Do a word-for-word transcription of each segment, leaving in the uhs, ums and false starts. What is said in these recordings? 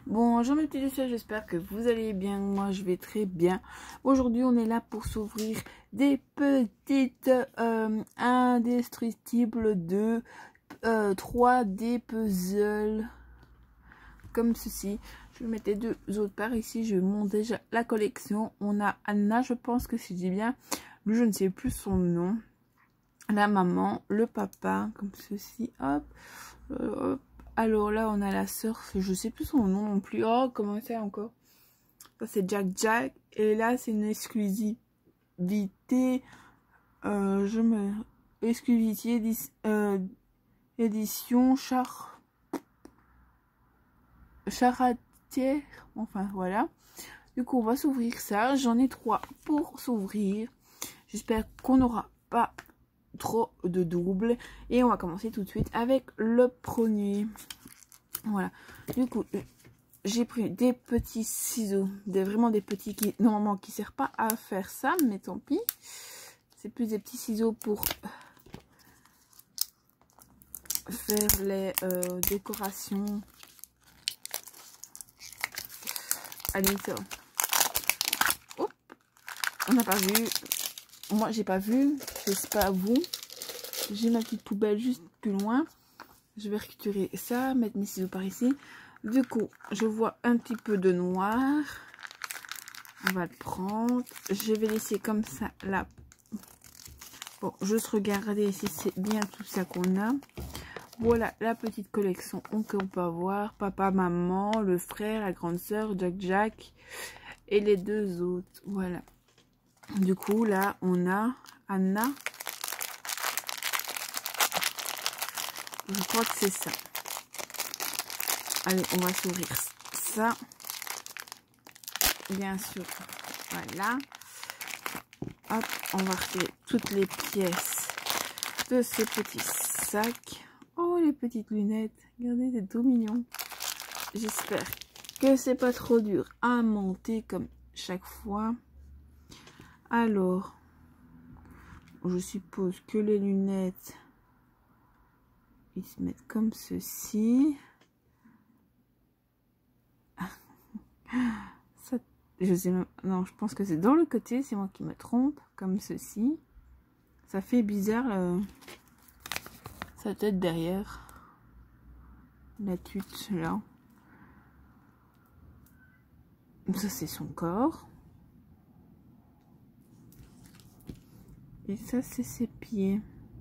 Bonjour mes petits soeurs, j'espère que vous allez bien. Moi je vais très bien. Aujourd'hui on est là pour s'ouvrir des petites euh, indestructibles de euh, trois D puzzles comme ceci. Je vais mettre les deux autres par ici. Je montre déjà la collection. On a Anna, je pense que si je dis bien, lui je ne sais plus son nom. La maman, le papa, comme ceci. Hop, euh, hop. Alors là, on a la sœur, je sais plus son nom non plus. Oh, comment c'est encore? Ça, c'est Jack Jack. Et là, c'est une exclusivité. Euh, je me... Exclusivité édi... euh, édition char... charretière. Enfin, voilà. Du coup, on va s'ouvrir ça. J'en ai trois pour s'ouvrir. J'espère qu'on n'aura pas trop de double, et on va commencer tout de suite avec le premier. Voilà, du coup j'ai pris des petits ciseaux, des vraiment des petits qui normalement qui servent pas à faire ça, mais tant pis, c'est plus des petits ciseaux pour faire les euh, décorations. Allez, ça va. Hop, on n'a pas vu. Moi, j'ai pas vu. J'espère à vous. J'ai ma petite poubelle juste plus loin. Je vais récupérer ça, mettre mes ciseaux par ici. Du coup, je vois un petit peu de noir. On va le prendre. Je vais laisser comme ça là. Bon, juste regarder si c'est bien tout ça qu'on a. Voilà la petite collection qu'on peut avoir. Papa, maman, le frère, la grande sœur, Jack Jack et les deux autres. Voilà. Du coup, là, on a Anna. Je crois que c'est ça. Allez, on va s'ouvrir ça. Bien sûr. Voilà. Hop, on va retirer toutes les pièces de ce petit sac. Oh, les petites lunettes. Regardez, c'est tout mignon. J'espère que c'est pas trop dur à monter comme chaque fois. Alors, je suppose que les lunettes, ils se mettent comme ceci. Ça, je sais même, non, je pense que c'est dans le côté, c'est moi qui me trompe, comme ceci. Ça fait bizarre euh, sa tête derrière. La tute là. Ça c'est son corps. Et ça, c'est ses pieds.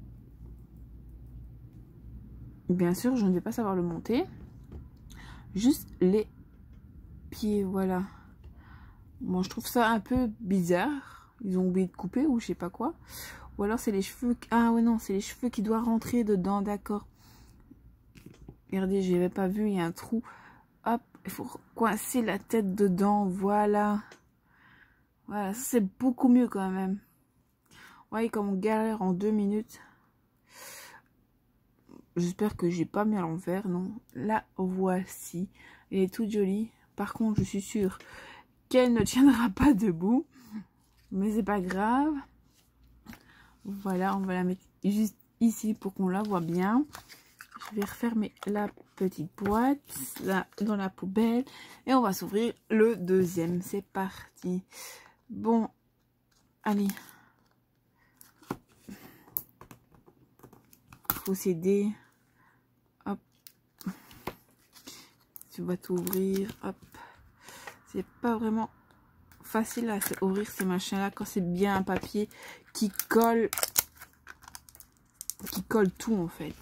Bien sûr, je ne vais pas savoir le monter. Juste les pieds, voilà. Bon, je trouve ça un peu bizarre. Ils ont oublié de couper ou je sais pas quoi. Ou alors c'est les cheveux... Ah ouais, non, c'est les cheveux qui doivent rentrer dedans, d'accord. Regardez, je n'avais pas vu, il y a un trou. Hop, il faut coincer la tête dedans, voilà. Voilà, ça c'est beaucoup mieux quand même. Vous voyez comme on galère en deux minutes. J'espère que j'ai pas mis à l'envers, non. La voici. Elle est toute jolie. Par contre, je suis sûre qu'elle ne tiendra pas debout. Mais c'est pas grave. Voilà, on va la mettre juste ici pour qu'on la voit bien. Je vais refermer la petite boîte là dans la poubelle. Et on va s'ouvrir le deuxième. C'est parti. Bon, allez. Faut s'aider. Hop. Tu vas t'ouvrir. Hop. C'est pas vraiment facile à ouvrir ces machins là quand c'est bien un papier qui colle. Qui colle tout en fait.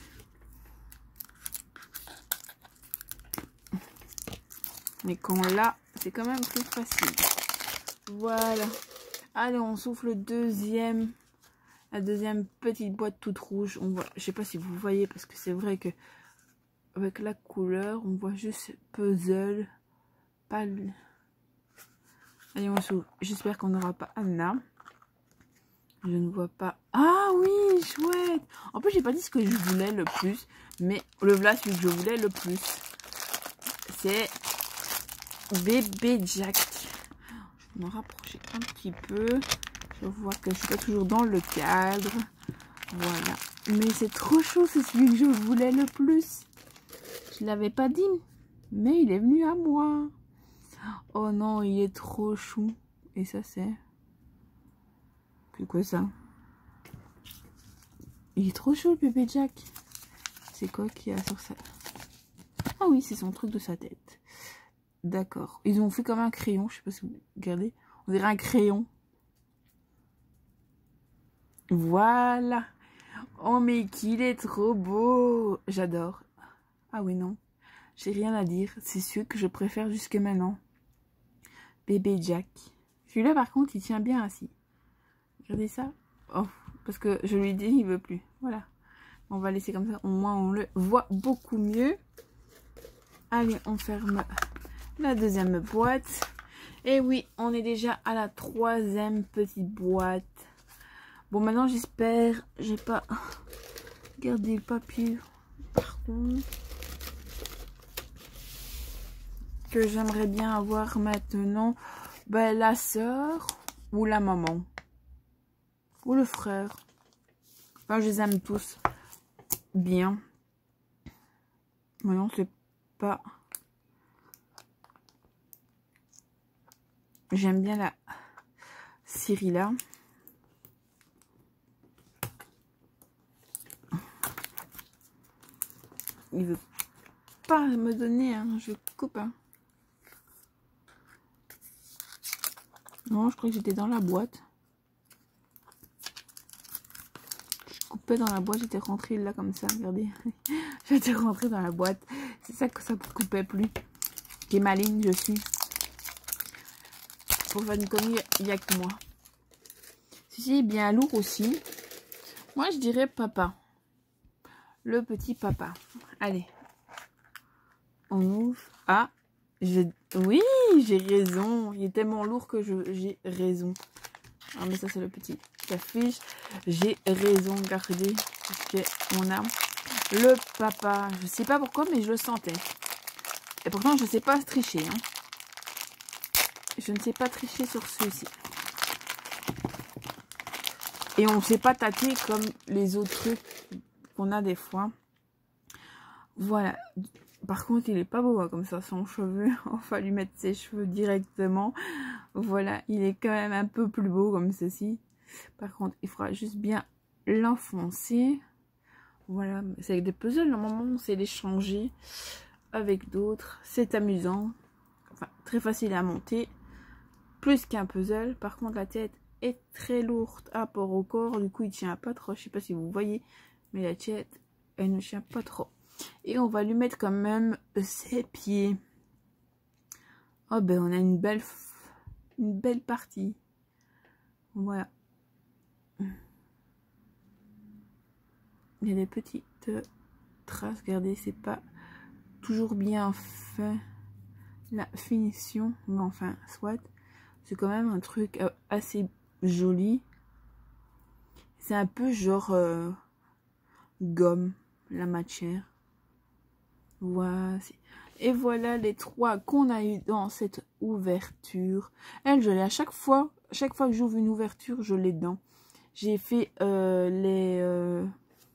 Mais quand là, c'est quand même plus facile. Voilà. Allez, on souffle le deuxième. La deuxième petite boîte toute rouge, on voit, je sais pas si vous voyez parce que c'est vrai que avec la couleur, on voit juste puzzle, pas le... Allez, on s'ouvre. J'espère qu'on n'aura pas Anna. Je ne vois pas. Ah oui, chouette. En plus, j'ai pas dit ce que je voulais le plus, mais le voilà celui que je voulais le plus. C'est bébé Jack. Je vais me rapprocher un petit peu. Je vois que je suis pas toujours dans le cadre. Voilà. Mais c'est trop chaud, c'est celui que je voulais le plus. Je l'avais pas dit. Mais il est venu à moi. Oh non, il est trop chou. Et ça, c'est... C'est quoi ça? Il est trop chou, le bébé Jack. C'est quoi qu'il y a sur ça? Ah oui, c'est son truc de sa tête. D'accord. Ils ont fait comme un crayon. Je sais pas si vous regardez. On dirait un crayon. Voilà. Oh, mais qu'il est trop beau. J'adore. Ah oui, non. J'ai rien à dire. C'est celui que je préfère jusque maintenant. Bébé Jack. Celui-là, par contre, il tient bien assis. Regardez ça. Oh, parce que je lui dis, il veut plus. Voilà. On va laisser comme ça. Au moins, on le voit beaucoup mieux. Allez, on ferme la deuxième boîte. Et oui, on est déjà à la troisième petite boîte. Bon, maintenant, j'espère... J'ai pas gardé le papier. Par contre... que j'aimerais bien avoir maintenant, ben, la sœur ou la maman ou le frère. Enfin, je les aime tous bien. Maintenant, c'est pas... J'aime bien la Cyrilla. Il veut pas me donner, hein. Je coupe, hein. Non, je crois que j'étais dans la boîte. Je coupais dans la boîte, j'étais rentrée là comme ça, regardez. J'étais rentrée dans la boîte. C'est ça que ça ne coupait plus. Qui est maligne, je suis. Pour faire une connerie, il n'y a que moi. Ceci est bien lourd aussi. Moi, je dirais papa. Le petit papa. Allez. On ouvre. Ah, je... oui, j'ai raison. Il est tellement lourd que j'ai raison. Ah, mais ça, c'est le petit affiche. J'ai raison, regardez. On a le papa. Je sais pas pourquoi, mais je le sentais. Et pourtant, je ne sais pas tricher. Hein. Je ne sais pas tricher sur ceux-ci. Et on ne sait pas tâter comme les autres trucs qu'on a des fois. Voilà. Par contre, il est pas beau hein, comme ça, son cheveu. On va lui mettre ses cheveux directement. Voilà, il est quand même un peu plus beau comme ceci. Par contre, il faudra juste bien l'enfoncer. Voilà, c'est avec des puzzles. Normalement, on sait les changer avec d'autres. C'est amusant. Enfin, très facile à monter. Plus qu'un puzzle. Par contre, la tête est très lourde à rapport au corps. Du coup, il tient pas trop. Je sais pas si vous voyez. Mais la tête, elle ne tient pas trop. Et on va lui mettre quand même ses pieds. Oh ben on a une belle une belle partie. Voilà. Il y a des petites traces. Regardez, c'est pas toujours bien fait la finition. Mais enfin, soit. C'est quand même un truc assez joli. C'est un peu genre euh, gomme, la matière. Voici. Et voilà les trois qu'on a eu dans cette ouverture. Elle, je l'ai à chaque fois. Chaque fois que j'ouvre une ouverture, je l'ai dedans. J'ai fait euh, les euh,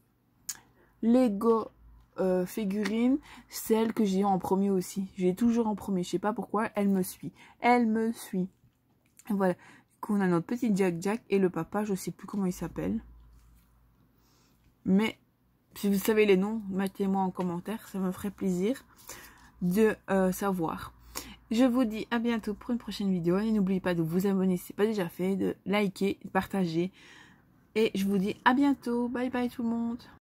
Lego euh, figurines. Celle que j'ai en premier aussi. J'ai toujours en premier. Je sais pas pourquoi. Elle me suit. Elle me suit. Et voilà. Du coup, on a notre petit Jack Jack et le papa. Je sais plus comment il s'appelle. Mais... si vous savez les noms, mettez-moi en commentaire, ça me ferait plaisir de euh, savoir. Je vous dis à bientôt pour une prochaine vidéo. Et n'oubliez pas de vous abonner si ce n'est pas déjà fait, de liker, de partager. Et je vous dis à bientôt. Bye bye tout le monde.